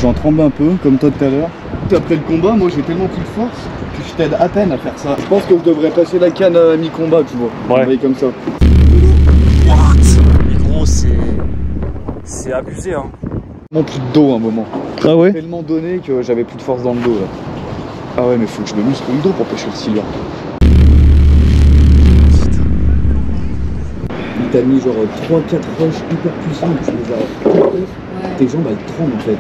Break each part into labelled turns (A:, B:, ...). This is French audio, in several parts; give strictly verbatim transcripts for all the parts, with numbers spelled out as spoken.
A: j'en tremble un peu, comme toi tout à l'heure. Après le combat, moi j'ai tellement plus de force que je t'aide à peine à faire ça. Je pense que je devrais passer la canne à mi-combat, tu vois.
B: Ouais.
A: On comme ça.
B: What? Mais gros, c'est... C'est abusé, hein.
A: Tellement plus de dos à un moment.
B: Ah ouais?
A: Tellement donné que j'avais plus de force dans le dos, là. Ah ouais, mais faut que je me muscle le dos pour pêcher le silure. Il t'a mis genre trois quatre roches hyper puissantes, tu les as... Ouais. Tes jambes elles tremblent en fait.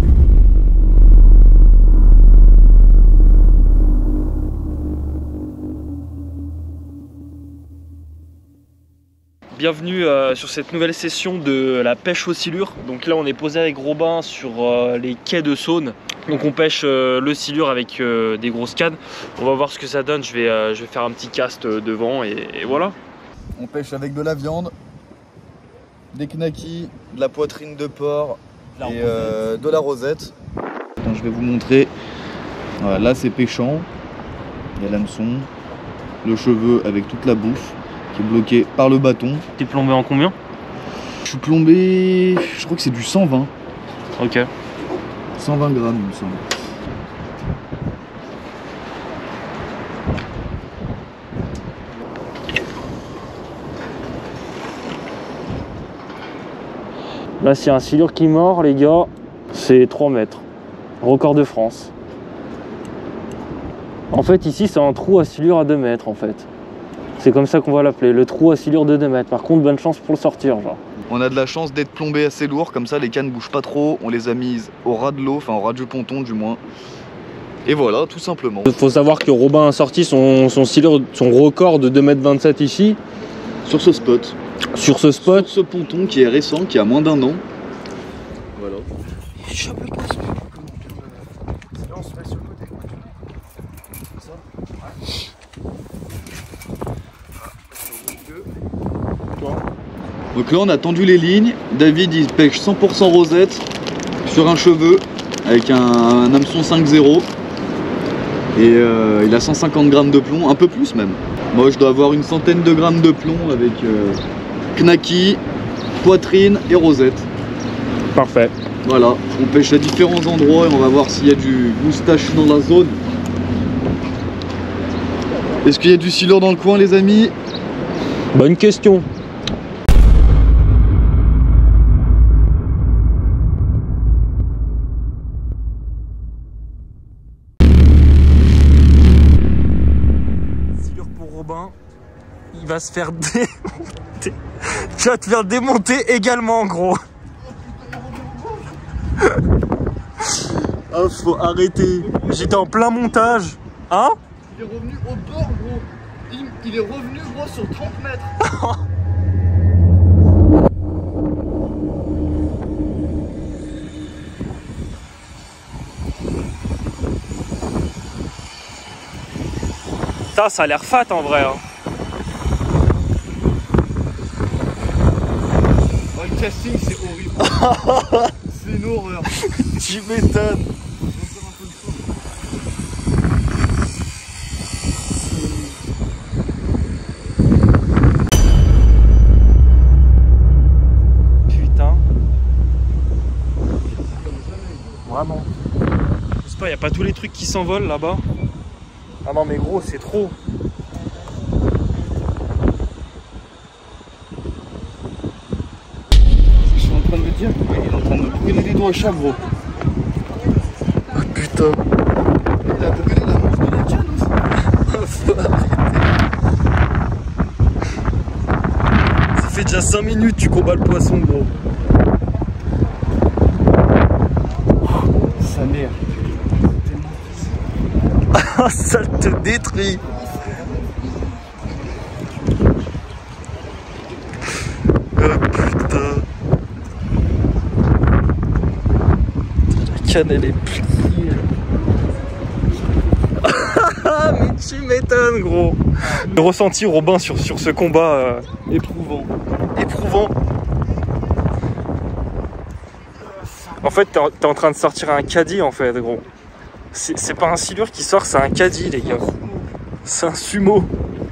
B: Bienvenue euh, sur cette nouvelle session de la pêche au silure. Donc là on est posé avec Robin sur euh, les quais de Saône. Donc on pêche euh, le silure avec euh, des grosses cannes. On va voir ce que ça donne. Je vais, euh, je vais faire un petit cast euh, devant et, et voilà.
A: On pêche avec de la viande, des knackis, de la poitrine de porc et euh, de la rosette. Attends, je vais vous montrer. Voilà, là c'est pêchant. Il y a l'hameçon, le cheveu avec toute la bouffe qui est bloqué par le bâton.
B: T'es plombé en combien?
A: Je suis plombé, je crois que c'est du cent vingt.
B: Ok.
A: cent vingt grammes il me semble.
B: Là s'il y a un silure qui mord les gars, c'est trois mètres. Record de France. En fait ici c'est un trou à silure à deux mètres en fait. C'est comme ça qu'on va l'appeler, le trou à silure de deux mètres. Par contre, bonne chance pour le sortir, genre.
A: On a de la chance d'être plombé assez lourd, comme ça les cannes bougent pas trop. On les a mises au ras de l'eau, enfin au ras du ponton du moins. Et voilà, tout simplement.
B: Il faut savoir que Robin a sorti son, son silure, son record de deux mètres vingt-sept ici.
A: Sur ce spot.
B: Sur ce spot.
A: Sur ce ponton qui est récent, qui a moins d'un an. Voilà.
B: Il chope le poisson.
A: Là on se met sur le côté. Ça. Donc là on a tendu les lignes, David il pêche cent pour cent rosette sur un cheveu avec un, un hameçon cinq zéro et euh, il a cent cinquante grammes de plomb, un peu plus même. Moi je dois avoir une centaine de grammes de plomb avec euh, knacky, poitrine et rosette.
B: Parfait.
A: Voilà, on pêche à différents endroits et on va voir s'il y a du moustache dans la zone. Est-ce qu'il y a du silure dans le coin les amis?
B: Bonne question. Silure pour Robin, il va se faire démonter. Tu vas te faire démonter également en gros. Oh, faut arrêter. J'étais en plein montage. Hein?
A: Il est revenu au bord gros. Il, il est revenu gros sur trente mètres.
B: Ça, ça a l'air fat en vrai. Hein.
A: Oh, le casting c'est horrible. C'est une horreur.
B: Tu m'étonnes. Putain. Vraiment. Je sais pas, y a pas tous les trucs qui s'envolent là-bas. Ah non mais gros, c'est trop.
A: Je suis en train de me dire, il est en train de me brûler les doigts à chaque gros.
B: Oh putain.
A: Il a brûlé la manche de la canne aussi.
B: Ça fait déjà cinq minutes que tu combats le poisson gros.
A: Sa mère.
B: Ah ça te détruit. Oh putain. La canne elle est pliée. Mais tu m'étonnes gros. Le ressenti Robin sur, sur ce combat euh,
A: Éprouvant.
B: éprouvant. En fait t'es en, t'es en train de sortir un caddie en fait gros. C'est pas un silure qui sort, c'est un caddie les gars. C'est un sumo.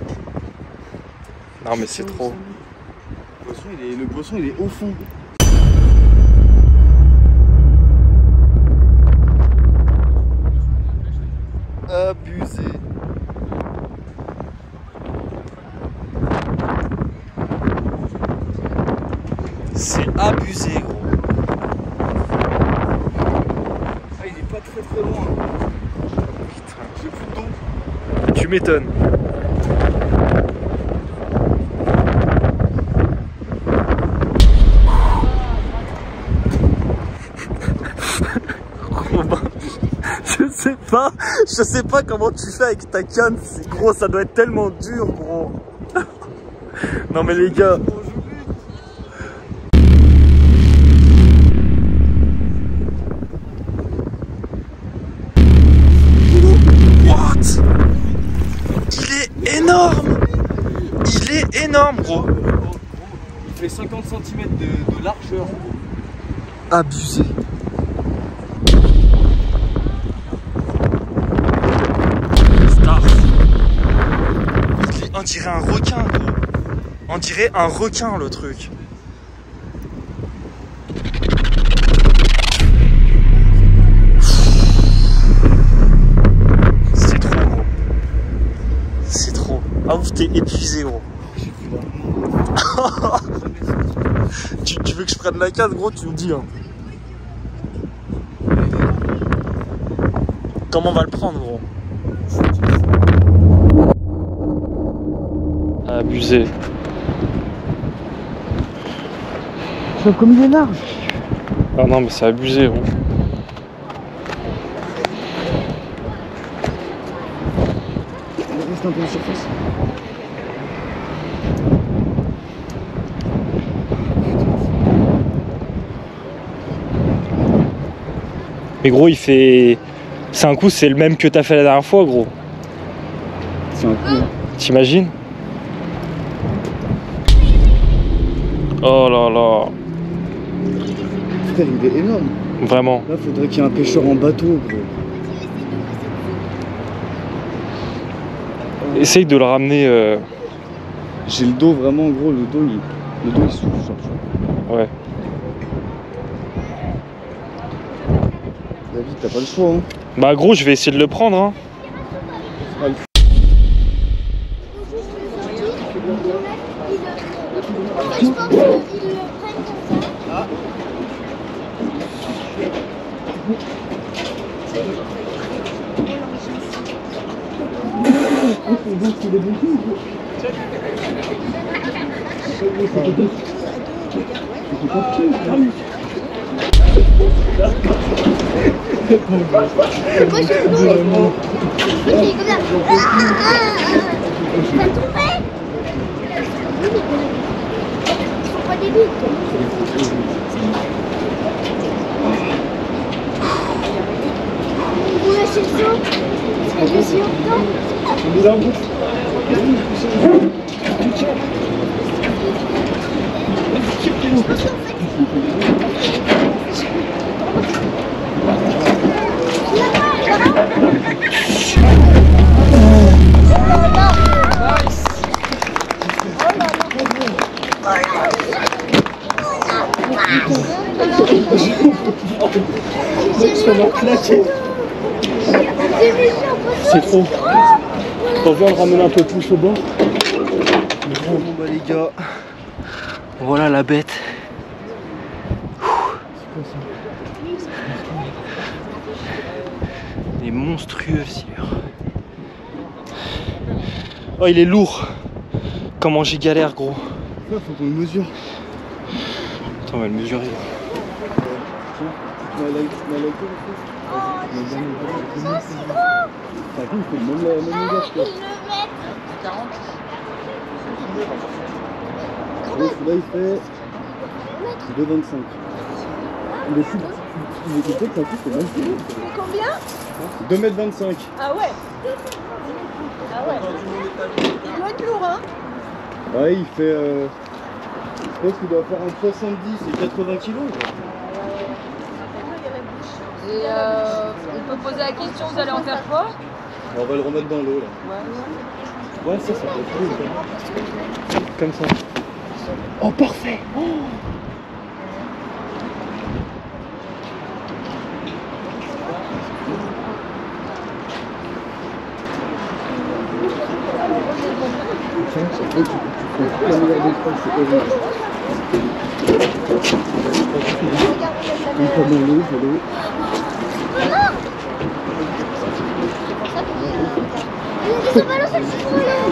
B: Non mais c'est trop.
A: Le poisson, il est, le poisson il est au fond. abusé.
B: C'est abusé, gros.
A: Ah, il est pas très très loin. Putain, j'ai plus de dos.
B: Tu m'étonnes. Je sais pas, je sais pas comment tu fais avec ta canne, c'est gros, ça doit être tellement dur, gros. Non mais les gars. What? Il est énorme. Il est énorme, gros.
A: Il fait cinquante centimètres de, de largeur.
B: Abusé. On dirait un requin, gros. On dirait un requin, le truc. C'est trop, gros. C'est trop. Ah ouf, t'es épuisé, gros. tu, tu veux que je prenne la canne, gros, tu me dis, hein. Comment on va le prendre, gros? Abusé.
A: Comme il est large.
B: Ah non mais c'est abusé, gros.
A: Reste un peu de surface.
B: Mais gros il fait... C'est un coup, c'est le même que t'as fait la dernière fois, gros.
A: C'est un coup.
B: T'imagines? Oh là là.
A: Frère, il est énorme.
B: Vraiment.
A: Là, faudrait qu'il y ait un pêcheur en bateau, gros.
B: Essaye de le ramener. Euh...
A: J'ai le dos vraiment gros, le dos il, le dos, il souffle. Genre.
B: Ouais.
A: David, t'as pas le choix, hein.
B: Bah gros, je vais essayer de le prendre, hein.
A: Ah, le...
C: Je pense qu'ils le prennent comme ça. Ah. Moi je suis bon. C'est comme ça. Ah, ah, ah. Ça tombait. Faut pas des buts. Vous lâchez le saut. Et je suis en dedans.
B: C'est trop. On va le ramener un peu plus au bord.
A: Bon bah les gars,
B: Voilà la bête. Il est monstrueux, Silure. Oh, il est lourd. Comment j'ai galère, gros.
A: là faut qu'on le mesure.
B: Attends, on va le mesurer.
A: Tu m'as liké, tu m'as liké le truc.
C: Ça c'est gros.
A: Par contre, il faut même la même longueur quoi.
C: quarante.
A: Là il fait deux virgule vingt-cinq. Il est plus. Il est peut-être ça c'est même plus.
C: Mais combien?
A: deux mètres vingt-cinq.
C: Ah ouais. Ah ouais. Il doit être lourd, hein.
A: Ouais, il fait. Euh, je pense qu'il doit faire entre soixante-dix et quatre-vingts kilos.
D: Et euh, on peut poser la question, vous allez en faire quoi?
A: On va le remettre dans l'eau là. Ouais, ça, ça peut être cool. Comme ça. Oh, parfait! Oh.
C: Ils ont balancé le citron là.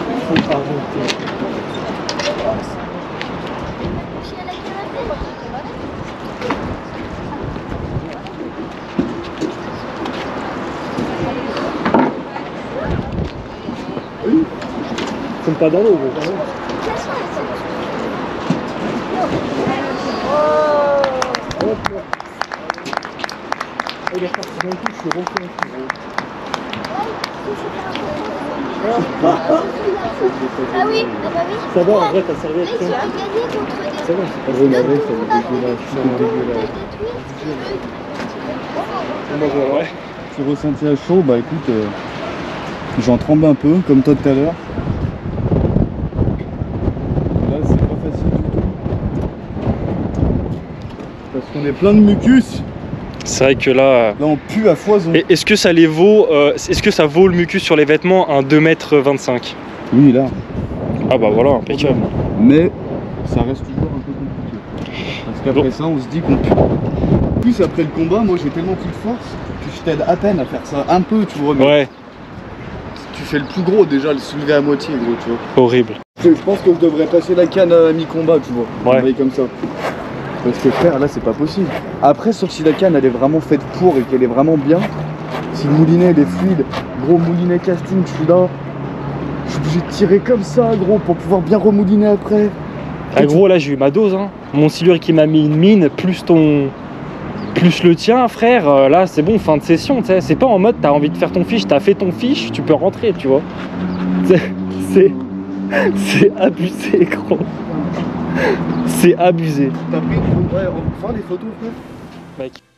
B: Ils sont pas dans l'eau, gros. Il est parti d'un coup, je suis refait.
C: Ah oui, ah bah oui.
B: Ça va, en vrai, t'as servi à
C: Ils ont gagné contre des...
B: Ça va, c'est pas drôle, la veille, ça va dégueulasse. Ouais.
A: Tu ressenti à chaud, bah écoute, euh, j'en tremble un peu, comme toi tout à l'heure. Là, c'est pas facile du tout. Parce qu'on est plein de mucus.
B: C'est vrai que là...
A: Là, on pue à foison.
B: Et est-ce que ça les vaut, euh, est-ce que ça vaut le mucus sur les vêtements un deux mètres vingt-cinq?
A: Oui, là.
B: Ah bah voilà, impeccable.
A: Mais ça reste toujours un peu compliqué. Parce qu'après
B: Bon.
A: ça, on se dit qu'on pue. En plus, après le combat, moi j'ai tellement plus de force que je t'aide à peine à faire ça un peu, tu vois. Mais
B: Ouais,
A: tu fais le plus gros déjà, le soulever à moitié, gros, tu vois.
B: horrible.
A: Je je pense que je devrais passer la canne à mi-combat, tu vois.
B: Ouais.
A: Envoyer comme ça. Parce que frère, là, c'est pas possible. Après, sauf si la canne, elle est vraiment faite pour et qu'elle est vraiment bien. Si le moulinet, il est fluide, gros moulinet casting, je suis là. Je suis obligé de tirer comme ça, gros, pour pouvoir bien remouliner après.
B: Ah gros, là j'ai eu ma dose, hein. Mon silure qui m'a mis une mine, plus ton... plus le tien, frère, euh, là c'est bon, fin de session, tu sais. C'est pas en mode t'as envie de faire ton fiche, t'as fait ton fiche, tu peux rentrer, tu vois. C'est... c'est... c'est abusé, gros. C'est abusé.
A: T'as pris une photo, ouais, on va faire des photos, frère.
B: Mec.